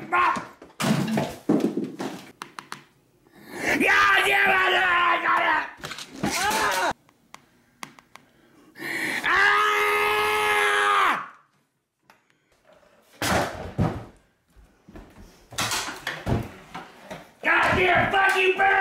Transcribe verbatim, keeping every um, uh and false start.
God damn it! I got it! Ah! God damn, fuck you, bird!